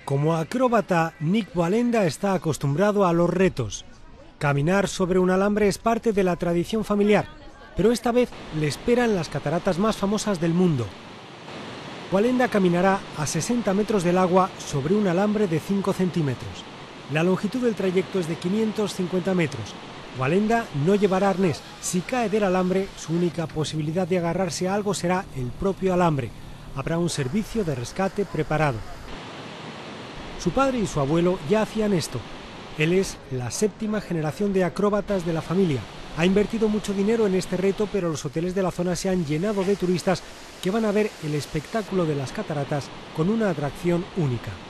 Como acróbata, Nick Wallenda está acostumbrado a los retos. Caminar sobre un alambre es parte de la tradición familiar, pero esta vez le esperan las cataratas más famosas del mundo. Wallenda caminará a 60 metros del agua sobre un alambre de 5 centímetros. La longitud del trayecto es de 550 metros. Wallenda no llevará arnés. Si cae del alambre, su única posibilidad de agarrarse a algo será el propio alambre. Habrá un servicio de rescate preparado. Su padre y su abuelo ya hacían esto. Él es la séptima generación de acróbatas de la familia. Ha invertido mucho dinero en este reto, pero los hoteles de la zona se han llenado de turistas que van a ver el espectáculo de las cataratas con una atracción única.